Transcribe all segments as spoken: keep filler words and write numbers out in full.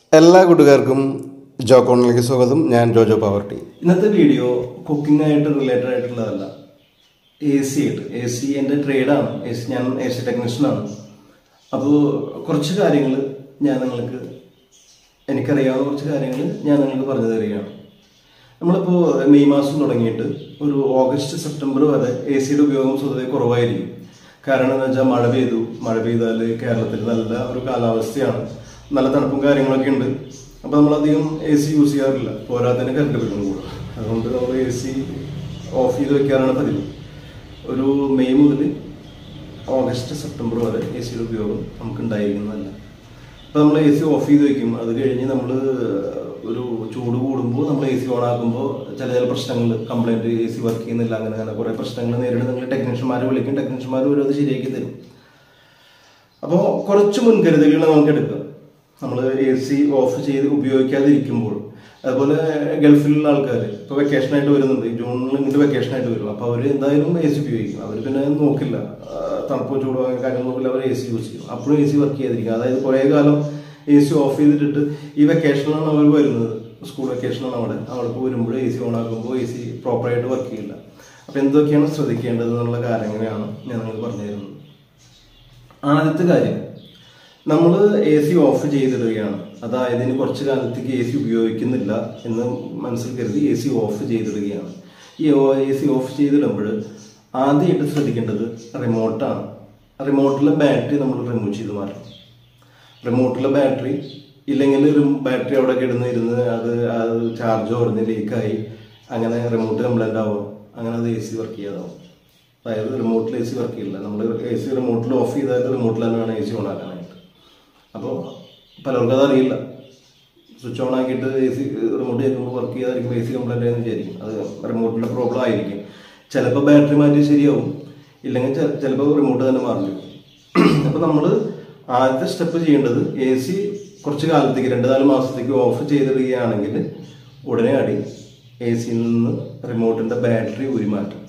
എല്ലാ കൂട്ടുകാർക്കും ജോ കോർണറിലേക്ക് സ്വാഗതം. ഞാൻ ജോജോ പവർട്ടി. ഇന്നത്തെ വീഡിയോ കുക്കിംഗ് ആയിട്ട് റിലേറ്റഡ് ആയിട്ടുള്ളതല്ല, എ സി ആയിട്ട്. എ സി എൻ്റെ ട്രേഡാണ്, എ സി ഞാൻ എ സി ടെക്നീഷ്യനാണ്. അപ്പോൾ കുറച്ച് കാര്യങ്ങൾ ഞാൻ നിങ്ങൾക്ക് എനിക്കറിയാവുന്ന കുറച്ച് കാര്യങ്ങൾ ഞാൻ നിങ്ങൾക്ക് പറഞ്ഞു തരികയാണ്. നമ്മളിപ്പോൾ മെയ് മാസം തുടങ്ങിയിട്ട് ഒരു ഓഗസ്റ്റ് സെപ്റ്റംബർ വരെ എ സിയുടെ ഉപയോഗം സ്വതവേ കുറവായിരിക്കും. കാരണം എന്ന് വെച്ചാൽ മഴ പെയ്തു മഴ പെയ്താൽ കേരളത്തിൽ നല്ല ഒരു കാലാവസ്ഥയാണ്, നല്ല തണുപ്പും കാര്യങ്ങളൊക്കെ ഉണ്ട്. അപ്പോൾ നമ്മളധികം എ സി യൂസ് ചെയ്യാറില്ല, പോരാത്തതിന് കറണ്ട് ബില്ലും കൂടും. അതുകൊണ്ട് നമ്മൾ എ സി ഓഫ് ചെയ്ത് വെക്കാറാണ് പതിവ്. ഒരു മെയ് മുതൽ ഓഗസ്റ്റ് സെപ്റ്റംബർ വരെ എ സിയുടെ ഉപയോഗം നമുക്ക് ഉണ്ടായിരിക്കുന്നതല്ല. അപ്പോൾ നമ്മൾ എ സി ഓഫ് ചെയ്ത് വെക്കും. അത് കഴിഞ്ഞ് നമ്മൾ ഒരു ചൂട് കൂടുമ്പോൾ നമ്മൾ എ സി ഓൺ ആക്കുമ്പോൾ ചില ചില പ്രശ്നങ്ങൾ, കംപ്ലൈൻറ്റ്, എ സി വർക്ക് ചെയ്യുന്നില്ല, അങ്ങനെ അങ്ങനെ കുറേ പ്രശ്നങ്ങൾ നേരിടുന്ന നിങ്ങൾ ടെക്നീഷ്യന്മാരെ വിളിക്കും. ടെക്നീഷ്യന്മാർ വരും, അത് ശരിയാക്കി തരും. അപ്പോൾ കുറച്ച് മുൻകരുതലുകൾ നമുക്ക് എടുക്കാം നമ്മൾ എ സി ഓഫ് ചെയ്ത് ഉപയോഗിക്കാതിരിക്കുമ്പോൾ. അതുപോലെ ഗൾഫിലുള്ള ആൾക്കാർ ഇപ്പോൾ വെക്കേഷനായിട്ട് വരുന്നുണ്ട്, ജൂണിൽ ഇങ്ങോട്ട് വെക്കേഷനായിട്ട് വരും. അപ്പോൾ അവർ എന്തായാലും എ സി ഉപയോഗിക്കും. അവർ പിന്നെ നോക്കില്ല, തണുപ്പോ ചൂടോ കാര്യം നോക്കില്ല, അവർ എ സി യൂസ് ചെയ്യും. അപ്പോഴും എ സി വർക്ക് ചെയ്യാതിരിക്കും. അതായത് കുറേ കാലം എ സി ഓഫ് ചെയ്തിട്ടിട്ട് ഈ വെക്കേഷനിലാണ് അവർ വരുന്നത്, സ്കൂൾ വെക്കേഷനാണ് അവിടെ. അവർക്ക് വരുമ്പോൾ എ സി ഓൺ ആക്കുമ്പോൾ എ സി പ്രോപ്പറായിട്ട് വർക്ക് ചെയ്യില്ല. അപ്പോൾ എന്തൊക്കെയാണ് ശ്രദ്ധിക്കേണ്ടത് എന്നുള്ള കാര്യങ്ങളാണ് ഞാൻ നിങ്ങൾക്ക് പറഞ്ഞു തരുന്നത്. ആദ്യത്തെ കാര്യം, നമ്മൾ എ സി ഓഫ് ചെയ്തിടുകയാണ്. അതായത് ഇനി കുറച്ച് കാലത്തേക്ക് എ സി ഉപയോഗിക്കുന്നില്ല എന്ന് മനസ്സിൽ കരുതി എ സി ഓഫ് ചെയ്തിടുകയാണ്. ഈ എ സി ഓഫ് ചെയ്തിടുമ്പോൾ ആദ്യമായിട്ട് ശ്രദ്ധിക്കേണ്ടത് റിമോട്ടാണ്. റിമോട്ടിലെ ബാറ്ററി നമ്മൾ റിമൂവ് ചെയ്ത് മാറ്റണം. റിമോട്ടിലെ ബാറ്ററി ഇല്ലെങ്കിൽ ബാറ്ററി അവിടെ കിടന്ന് ഇരുന്ന് അത് അത് ചാർജ് കുറഞ്ഞ് ലീക്കായി അങ്ങനെ റിമോട്ട് കംപ്ലൈൻ്റ് ആവും. അങ്ങനെ അത് എ സി വർക്ക് ചെയ്യാതാവും. അതായത് റിമോട്ടിൽ എ സി വർക്ക് ചെയ്യില്ല. നമ്മൾ എ സി റിമോട്ടിൽ ഓഫ് ചെയ്താൽ റിമോട്ടിൽ തന്നെ വേണം എ സി ഓൺ ആക്കാനായിട്ട്. അപ്പോൾ പലർക്കും അതറിയില്ല. സ്വിച്ച് ഓൺ ആക്കിയിട്ട് എ സി റിമോട്ട് ചെയ്യുമ്പോൾ വർക്ക് ചെയ്തായിരിക്കും എ സി കംപ്ലൈൻ്റ് ആയെന്ന് വിചാരിക്കും. അത് റിമോട്ടിൻ്റെ പ്രോബ്ലം ആയിരിക്കും. ചിലപ്പോൾ ബാറ്ററി മാറ്റി ശരിയാവും, ഇല്ലെങ്കിൽ ചിലപ്പോൾ റിമോട്ട് തന്നെ മാറി. അപ്പോൾ നമ്മൾ ആദ്യത്തെ സ്റ്റെപ്പ് ചെയ്യേണ്ടത് എ സി കുറച്ച് കാലത്തേക്ക്, രണ്ട് നാല് മാസത്തേക്ക് ഓഫ് ചെയ്തിടുകയാണെങ്കിൽ ഉടനെ അടി എ സിയിൽ നിന്ന് റിമോട്ടിൻ്റെ ബാറ്ററി ഊരി മാറ്റും.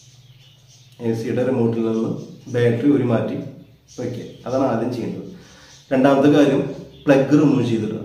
എ സിയുടെ റിമോട്ടിൽ നിന്ന് ബാറ്ററി ഊരി മാറ്റി വയ്ക്കുക. അതാണ് ആദ്യം ചെയ്യേണ്ടത്. രണ്ടാമത്തെ കാര്യം, പ്ലഗ് റിമൂവ് ചെയ്തിടുക.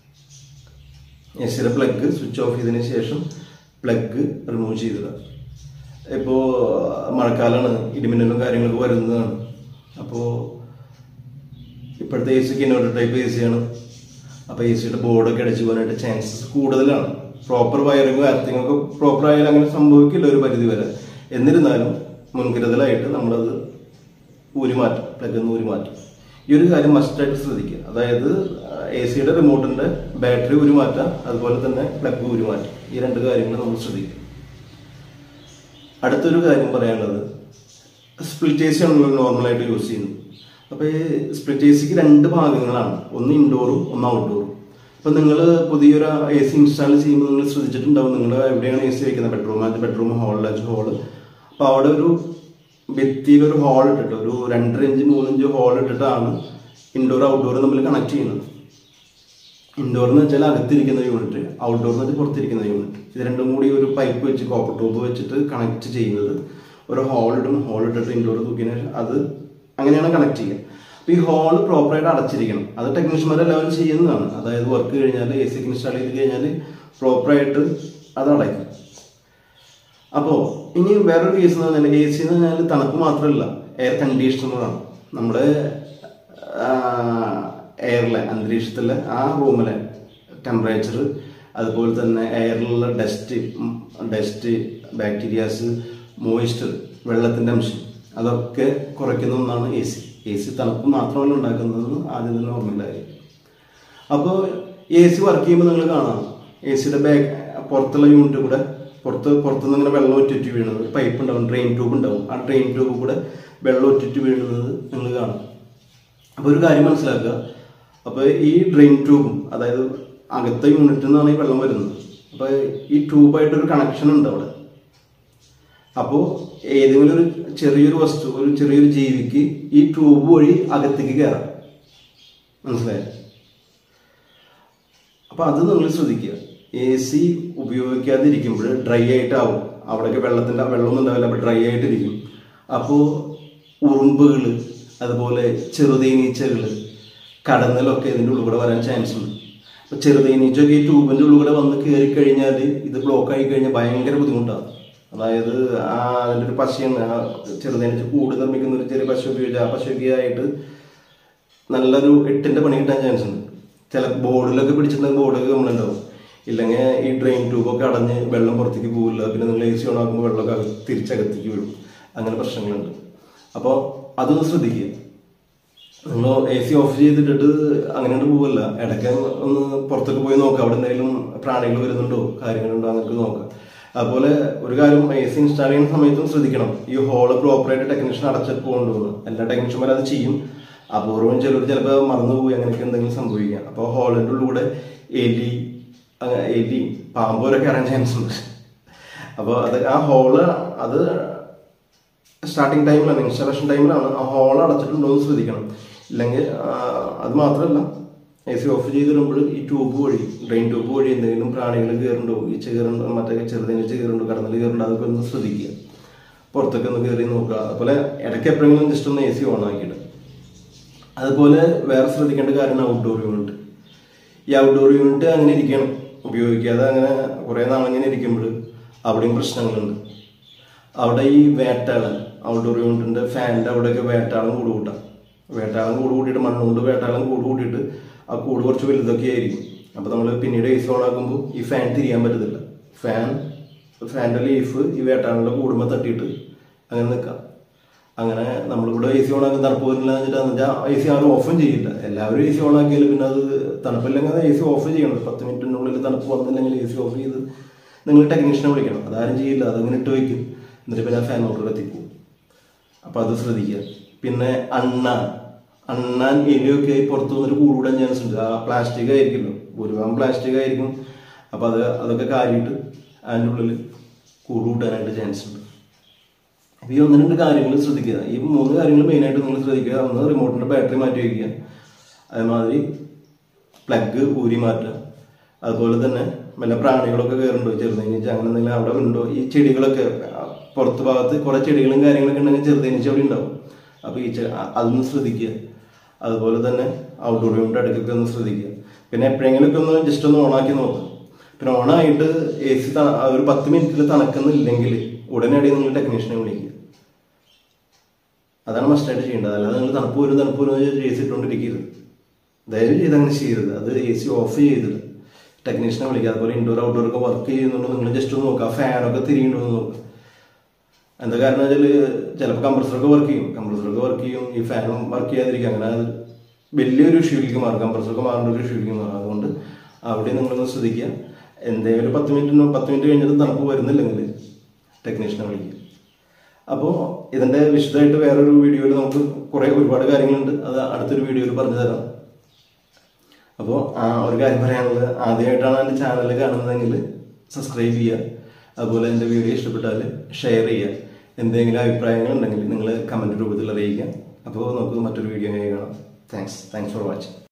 എ സിയുടെ പ്ലഗ് സ്വിച്ച് ഓഫ് ചെയ്തതിന് ശേഷം പ്ലഗ് റിമൂവ് ചെയ്തിടുക. ഇപ്പോൾ മഴക്കാലമാണ്, ഇടിമിന്നലും കാര്യങ്ങളൊക്കെ വരുന്നതാണ്. അപ്പോൾ ഇപ്പോഴത്തെ എ സിക്ക് ഇൻവെർട്ടർ ടൈപ്പ് എ സിയാണ്. അപ്പോൾ എ സിയുടെ ബോർഡൊക്കെ അടിച്ചു പോകാനായിട്ട് ചാൻസസ് കൂടുതലാണ്. പ്രോപ്പർ വയറിങ്ങും എർത്തിങ്ങും ഒക്കെ പ്രോപ്പർ ആയാലും അങ്ങനെ സംഭവിക്കില്ല ഒരു പരിധി വരെ. എന്നിരുന്നാലും മുൻകരുതലായിട്ട് നമ്മളത് ഊരി മാറ്റും, പ്ലഗിൽ നിന്ന് ഊരി മാറ്റും. ഈ ഒരു കാര്യം മസ്റ്റായിട്ട് ശ്രദ്ധിക്കുക. അതായത് എ സിയുടെ റിമോട്ടിൻ്റെ ബാറ്ററി ഊരി മാറ്റാം, അതുപോലെ തന്നെ പ്ലഗ് ഊരി മാറ്റും. ഈ രണ്ട് കാര്യങ്ങൾ നമ്മൾ ശ്രദ്ധിക്കുക. അടുത്തൊരു കാര്യം പറയാനുള്ളത്, സ്പ്ലിറ്റ് എ സി ആണല്ലോ നോർമലായിട്ട് യൂസ് ചെയ്യുന്നത്. അപ്പോൾ ഈ സ്പ്ലിറ്റ് എ സിക്ക് രണ്ട് ഭാഗങ്ങളാണ്, ഒന്ന് ഇൻഡോറും ഒന്ന് ഔട്ട്ഡോറും. അപ്പോൾ നിങ്ങൾ പുതിയൊരു എ സി ഇൻസ്റ്റാൾ ചെയ്യുമ്പോൾ നിങ്ങൾ ശ്രദ്ധിച്ചിട്ടുണ്ടാവും, നിങ്ങൾ എവിടെയാണ് എ സി വയ്ക്കുന്നത്, ബെഡ്റൂം ആദ്യം ബെഡ്റൂം, ഹോളിലാച്ച് ഹോള്. അപ്പോൾ അവിടെ ഒരു ഭിത്തിയിലൊരു ഹോൾ ഇട്ടിട്ട്, ഒരു രണ്ടര ഇഞ്ച് മൂന്നിഞ്ച് ഹോൾ ഇട്ടിട്ടാണ് ഇൻഡോർ ഔട്ട്ഡോർ നമ്മൾ കണക്ട് ചെയ്യുന്നത്. ഇൻഡോർ എന്ന് വെച്ചാൽ അകത്തിരിക്കുന്ന യൂണിറ്റ്, ഔട്ട്ഡോർ എന്ന് വെച്ചാൽ പുറത്തിരിക്കുന്ന യൂണിറ്റ്. ഇത് രണ്ടും കൂടി ഒരു പൈപ്പ് വെച്ച്, കോപ്പർ ട്യൂബ് വെച്ചിട്ട് കണക്ട് ചെയ്യുന്നത്. ഒരു ഹോൾ ഇടും, ഹോൾ ഇട്ടിട്ട് ഇൻഡോർ തൂക്കിയതിന് ശേഷം അത് അങ്ങനെയാണ് കണക്ട് ചെയ്യുക. അപ്പോൾ ഈ ഹോൾ പ്രോപ്പറായിട്ട് അടച്ചിരിക്കണം. അത് ടെക്നീഷ്യന്മാരെല്ലാവരും ചെയ്യുന്നതാണ്. അതായത് വർക്ക് കഴിഞ്ഞാൽ എ സി ഇൻസ്റ്റാൾ ചെയ്ത് കഴിഞ്ഞാൽ പ്രോപ്പറായിട്ട് അത് അടയ്ക്കും. അപ്പോൾ ഇനി വേറൊരു കേസ് എന്ന് പറഞ്ഞാൽ, എ സി എന്ന് പറഞ്ഞാൽ തണുപ്പ് മാത്രമല്ല, എയർ കണ്ടീഷണറാണ്. നമ്മുടെ എയറിലെ, അന്തരീക്ഷത്തിലെ ആ റൂമിലെ ടെമ്പറേച്ചർ, അതുപോലെ തന്നെ എയറിലുള്ള ഡസ്റ്റ് ഡസ്റ്റ് ബാക്ടീരിയാസ്, മോയിസ്ചർ, വെള്ളത്തിൻ്റെ അംശം, അതൊക്കെ കുറയ്ക്കുന്ന ഒന്നാണ് എ സി. എ സി തണുപ്പ് മാത്രമല്ല ഉണ്ടാക്കുന്നതെന്ന് ആദ്യം തന്നെ ഓർമ്മയിലായിരിക്കും. അപ്പോൾ എ സി വർക്ക് ചെയ്യുമ്പോൾ നിങ്ങൾ കാണാം, എ സിയുടെ ബാക്ക് പുറത്തുള്ള യൂണിറ്റ് കൂടെ പുറത്ത് പുറത്തുനിന്ന് ഇങ്ങനെ വെള്ളം ഒറ്റിറ്റ് വീഴുന്നത്, ഒരു പൈപ്പ് ഉണ്ടാവും, ഡ്രെയിൻ ട്യൂബ് ഉണ്ടാവും. ആ ഡ്രെയിൻ ട്യൂബ് കൂടെ വെള്ളം ഒറ്റിറ്റ് വീഴുന്നത് നിങ്ങൾ കാണും. അപ്പോൾ ഒരു കാര്യം മനസ്സിലാക്കുക, അപ്പോൾ ഈ ഡ്രെയിൻ ട്യൂബും, അതായത് അകത്തെ യൂണിറ്റിൽ നിന്നാണ് ഈ വെള്ളം വരുന്നത്. അപ്പോൾ ഈ ട്യൂബായിട്ടൊരു കണക്ഷൻ ഉണ്ട് അവിടെ. അപ്പോൾ ഏതെങ്കിലും ഒരു ചെറിയൊരു വസ്തു, ഒരു ചെറിയൊരു ജീവിക്ക് ഈ ട്യൂബ് വഴി അകത്തേക്ക് കയറാം. മനസ്സിലായോ? അപ്പോൾ അത് നിങ്ങൾ ശ്രദ്ധിക്കുക. എ സി ഉപയോഗിക്കാതിരിക്കുമ്പോൾ ഡ്രൈ ആയിട്ടാവും, അവിടെയൊക്കെ വെള്ളത്തിൻ്റെ വെള്ളമൊന്നും ഉണ്ടാവില്ല, അപ്പോൾ ഡ്രൈ ആയിട്ടിരിക്കും. അപ്പോൾ ഉറുമ്പുകൾ, അതുപോലെ ചെറുതേനീച്ചകൾ, കടന്നലൊക്കെ ഇതിൻ്റെ ഉള്ളിൽ കൂടെ വരാൻ ചാൻസ് ഉണ്ട്. ചെറുതേനീച്ചൊക്കെ ഈ ട്യൂബിൻ്റെ ഉള്ളിൽ വന്ന് കയറി കഴിഞ്ഞാൽ ഇത് ബ്ലോക്ക് ആയി കഴിഞ്ഞാൽ ഭയങ്കര ബുദ്ധിമുട്ടാണ്. അതായത് ആ അതിൻ്റെ ഒരു പശയാണ്, ആ ചെറുതേനീച്ച കൂട് നിർമ്മിക്കുന്ന ഒരു ചെറിയ പശ ഉപയോഗിച്ച് ആ പശയൊക്കെ ആയിട്ട് നല്ലൊരു എട്ടിൻ്റെ പണി കിട്ടാൻ ചാൻസ് ഉണ്ട്. ചില ബോർഡിലൊക്കെ പിടിച്ചിട്ടുണ്ടെങ്കിൽ ബോർഡൊക്കെ കംപ്ലൈൻ്റ് ആവും. ഇല്ലെങ്കിൽ ഈ ഡ്രെയിൻ ട്യൂബൊക്കെ അടഞ്ഞ് വെള്ളം പുറത്തേക്ക് പോകില്ല. പിന്നെ നിങ്ങൾ എ സി ഓൺ ആക്കുമ്പോൾ വെള്ളമൊക്കെ തിരിച്ചകത്തേക്ക് വീഴും. അങ്ങനെ പ്രശ്നങ്ങളുണ്ട്. അപ്പോൾ അതൊന്ന് ശ്രദ്ധിക്കുക. നിങ്ങൾ എ സി ഓഫ് ചെയ്തിട്ടിട്ട് അങ്ങനെയാണ് പോവല്ല. ഇടയ്ക്ക് ഒന്ന് പുറത്തൊക്കെ പോയി നോക്കുക, അവിടെ എന്തെങ്കിലും പ്രാണികൾ വരുന്നുണ്ടോ കാര്യങ്ങളുണ്ടോ അങ്ങനെയൊക്കെ നോക്കുക. അതുപോലെ ഒരു കാര്യം, എ സി ഇൻസ്റ്റാൾ ചെയ്യുന്ന സമയത്തും ശ്രദ്ധിക്കണം, ഈ ഹോള് പ്രോപ്പറായിട്ട് ടെക്നീഷ്യൻ അടച്ചിട്ട് പോകേണ്ടതെന്ന്. എല്ലാ ടെക്നീഷ്യന്മാരും അത് ചെയ്യും. അപൂർവം ചിലർ ചിലപ്പോൾ മറന്നുപോയി അങ്ങനെയൊക്കെ എന്തെങ്കിലും സംഭവിക്കാം. അപ്പോൾ ഹോളിൻ്റെ ഉള്ളിലൂടെ എലി എലി പാമ്പോരൊക്കെ ഇറങ്ങാൻ ചാൻസ് ഉണ്ട്. അപ്പോൾ അത് ആ ഹോള് അത് സ്റ്റാർട്ടിങ് ടൈമിലാണ്, ഇൻസ്റ്റാളേഷൻ ടൈമിലാണ്. ആ ഹോൾ അടച്ചിട്ടുണ്ടോ എന്ന് ശ്രദ്ധിക്കണം. ഇല്ലെങ്കിൽ അത് മാത്രമല്ല, എ സി ഓഫ് ചെയ്തിടുമ്പോൾ ഈ ട്യൂബ് വഴി, ഡ്രെയിൻ ട്യൂബ് വഴി എന്തെങ്കിലും പ്രാണികൾ കയറുന്നുണ്ടോ, ഈച്ച കയറുന്നുണ്ടോ, മറ്റേ ചെറുതേനീച്ച കയറുന്നുണ്ടോ, കടന്നൽ കയറുന്നുണ്ടോ, അതൊക്കെ ഒന്ന് ശ്രദ്ധിക്കുക. പുറത്തൊക്കെ ഒന്ന് കയറി നോക്കുക. അതുപോലെ ഇടയ്ക്ക് എപ്പോഴെങ്കിലും ജസ്റ്റ് ഒന്ന് എ സി ഓൺ ആക്കിയിട്ട്. അതുപോലെ വേറെ ശ്രദ്ധിക്കേണ്ട കാര്യമാണ് ഔട്ട്ഡോർ യൂണിറ്റ്. ഈ ഔട്ട്ഡോർ യൂണിറ്റ് അങ്ങനെ ഇരിക്കണം, ഉപയോഗിക്കാതെ അങ്ങനെ കുറേ നാളങ്ങനെ ഇരിക്കുമ്പോൾ അവിടെയും പ്രശ്നങ്ങളുണ്ട്. അവിടെ ഈ വേട്ടാളൻ, ഔട്ട്ഡോർ യൂണിറ്റിൻ്റെ ഫാനിൻ്റെ അവിടെയൊക്കെ വേട്ടാളം കൂട് കൂട്ടാം. വേട്ടാളം കൂട് കൂട്ടിയിട്ട് മണ്ണുകൊണ്ട് വേട്ടാളം കൂട് കൂട്ടിയിട്ട് ആ കൂട് കുറച്ച് വലുതൊക്കെ ആയിരിക്കും. അപ്പോൾ നമ്മൾ പിന്നീട് എ സി ഓൺ ആക്കുമ്പോൾ ഈ ഫാൻ തിരിയാൻ പറ്റത്തില്ല. ഫാൻ ഫാനിൻ്റെ ലീഫ് ഈ വേട്ടാളിൻ്റെ കൂടുമ്പോൾ തട്ടിയിട്ട് അങ്ങനെ നിൽക്കാം. അങ്ങനെ നമ്മളിവിടെ എ സി ഓൺ ആക്കി തണുപ്പ് വരുന്നില്ല എന്ന് വെച്ചിട്ട് എ സി ആരും ഓഫും ചെയ്യില്ല. എല്ലാവരും എ സി ഓൺ ആക്കിയാലും പിന്നെ അത് തണുപ്പില്ലെങ്കിൽ അത് എ സി ഓഫ് ചെയ്യണം. പത്ത് മിനിറ്റിനുള്ളിൽ തണുപ്പ് വന്നില്ലെങ്കിൽ എ സി ഓഫ് ചെയ്ത് നിങ്ങൾ ടെക്നീഷ്യനെ വിളിക്കണം. അതാരും ചെയ്യില്ല, അതങ്ങനെ ഇട്ട് വയ്ക്കും. എന്നിട്ട് പിന്നെ ഫാൻ മോട്ടർ എത്തിക്കും. അപ്പോൾ അത് ശ്രദ്ധിക്കുക. പിന്നെ അണ്ണാൻ അണ്ണാൻ എലിയൊക്കെ പുറത്തു നിന്നൊരു കൂടുകൂടാൻ ചാൻസ് ഉണ്ട്. ആ പ്ലാസ്റ്റിക് ആയിരിക്കുമല്ലോ, ഭൂരിഭാഗം പ്ലാസ്റ്റിക് ആയിരിക്കും. അപ്പോൾ അത് അതൊക്കെ കാരിയിട്ട് അതിൻ്റെ ഉള്ളിൽ കൂട് കൂട്ടാനായിട്ട് ചാൻസ് ഉണ്ട്. അപ്പോൾ ഈ ഒന്ന് രണ്ട് കാര്യങ്ങൾ ശ്രദ്ധിക്കുക. ഈ മൂന്ന് കാര്യങ്ങൾ മെയിനായിട്ട് നിങ്ങൾ ശ്രദ്ധിക്കുക. ഒന്ന്, റിമോട്ടിൻ്റെ ബാറ്ററി മാറ്റി വയ്ക്കുക. അതേമാതിരി പ്ലഗ് ഊരി മാറ്റുക. അതുപോലെ തന്നെ വല്ല പ്രാണികളൊക്കെ കയറുന്നുണ്ടോ, ചെറുതേനീച്ച അങ്ങനെ എന്തെങ്കിലും അവിടെ ഉണ്ടോ. ഈ ചെടികളൊക്കെ പുറത്ത് ഭാഗത്ത് കുറേ ചെടികളും കാര്യങ്ങളൊക്കെ ഉണ്ടെങ്കിൽ ചെറുതേനീച്ച അവിടെ ഉണ്ടാവും. അപ്പോൾ ഈ അതൊന്ന് ശ്രദ്ധിക്കുക. അതുപോലെ തന്നെ ഔട്ട്ഡോർ യൂണിറ്റ് അടുക്കൊക്കെ ഒന്ന് ശ്രദ്ധിക്കുക. പിന്നെ എപ്പോഴെങ്കിലുമൊക്കെ ഒന്ന് ജസ്റ്റ് ഒന്ന് ഓണാക്കി നോക്കുക. പിന്നെ ഓണായിട്ട് എ സി ഒരു പത്ത് മിനിറ്റിൽ തണുക്കുന്നില്ലെങ്കിൽ ഉടനടി നിങ്ങൾ ടെക്നീഷ്യനെ വിളിക്കുക. അതാണ് മസ്റ്റായിട്ട് ചെയ്യേണ്ടത്. അല്ലാതെ നിങ്ങൾ തണുപ്പ് വരും തണുപ്പ് വരും എ സി ഇട്ടുകൊണ്ടിരിക്കരുത്. ദയവ് ചെയ്ത് അങ്ങനെ ചെയ്യരുത്. അത് എ സി ഓഫ് ചെയ്തിട്ട് ടെക്നീഷ്യനെ വിളിക്കുക. അതുപോലെ ഇൻഡോർ ഔട്ട്ഡോർ ഒക്കെ വർക്ക് ചെയ്യുന്നുണ്ടോ നിങ്ങൾ ജസ്റ്റ് ഒന്ന് നോക്കുക. ഫാനൊക്കെ തിരിയുണ്ടോ എന്ന് നോക്കുക. എന്താ കാരണം വെച്ചാൽ ചിലപ്പോൾ കംപ്രസറൊക്കെ വർക്ക് ചെയ്യും കംപ്രസറൊക്കെ വർക്ക് ചെയ്യും ഈ ഫാനും വർക്ക് ചെയ്യാതിരിക്കും. അങ്ങനെ അത് വലിയൊരു ഇഷ്യൂലേക്ക് മാറും. കംപ്രസറൊക്കെ മാറേണ്ട ഒരു ഇഷ്യൂലേക്ക് മാറും. അതുകൊണ്ട് അവിടെ നിങ്ങളൊന്ന് ശ്രദ്ധിക്കുക. എന്തെങ്കിലും ഒരു പത്ത് മിനിറ്റിനോ പത്ത് മിനിറ്റ് കഴിഞ്ഞിട്ട് തണുപ്പ് വരുന്നില്ലെങ്കിൽ ടെക്നീഷ്യനെ വിളിക്കുക. അപ്പോൾ ഇതിൻ്റെ വിശദമായിട്ട് വേറൊരു വീഡിയോയിൽ നമുക്ക് കുറേ ഒരുപാട് കാര്യങ്ങളുണ്ട്. അത് അടുത്തൊരു വീഡിയോയിൽ പറഞ്ഞു തരാം. അപ്പോൾ ആ ഒരു കാര്യം പറയാനുള്ളത്, ആദ്യമായിട്ടാണ് എൻ്റെ ചാനൽ കാണുന്നതെങ്കിൽ സബ്സ്ക്രൈബ് ചെയ്യുക. അതുപോലെ എൻ്റെ വീഡിയോ ഇഷ്ടപ്പെട്ടാൽ ഷെയർ ചെയ്യുക. എന്തെങ്കിലും അഭിപ്രായങ്ങൾ ഉണ്ടെങ്കിൽ നിങ്ങൾ കമൻറ്റ് രൂപത്തിൽ അറിയിക്കുക. അപ്പോൾ നമുക്ക് മറ്റൊരു വീഡിയോ കാണാം. Thanks thanks for watching.